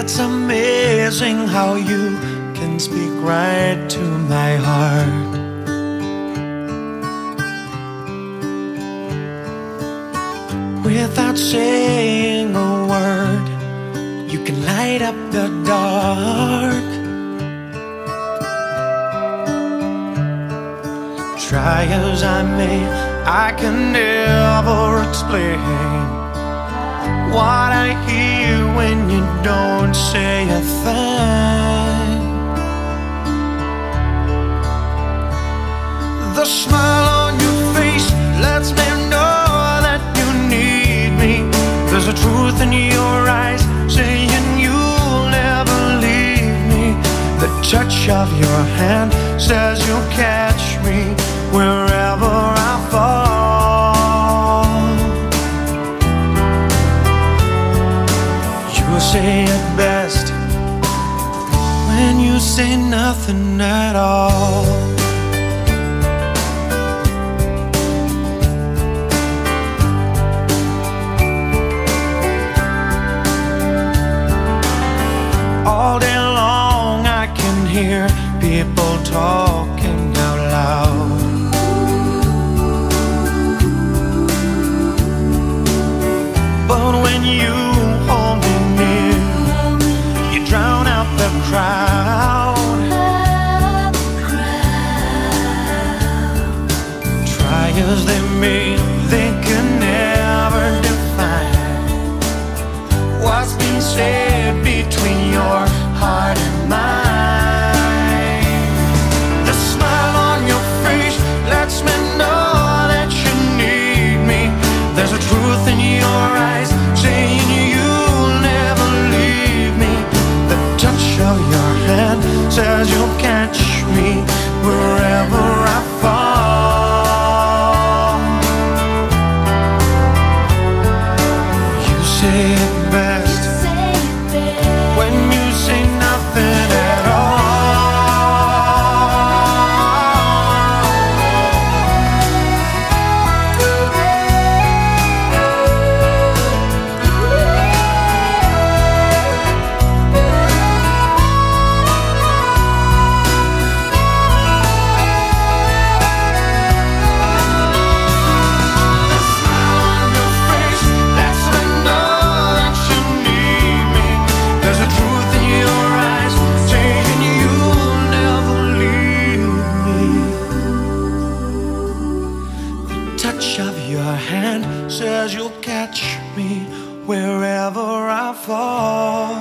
It's amazing how you can speak right to my heart. Without saying a word, you can light up the dark. Try as I may, I can never explain what I hear when you don't say a thing. The smile on your face lets me know that you need me. There's a truth in your eyes saying you'll never leave me. The touch of your hand says you'll catch me wherever I fall. You say it best when you say nothing at all. All day long I can hear people talking out loud. But when you hold me near, you drown out the crowd. Try as they may, they can never define what's being said between your heart and mine. The smile on your face lets me know that you need me. There's a truth in your eyes saying you'll never leave me. The touch of your hand says you'll catch me wherever I fall. You say it best when you say nothing at all. Touch of your hand says you'll catch me wherever I fall.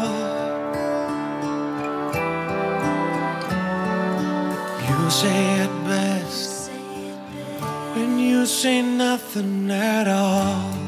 You say it best when you say nothing at all.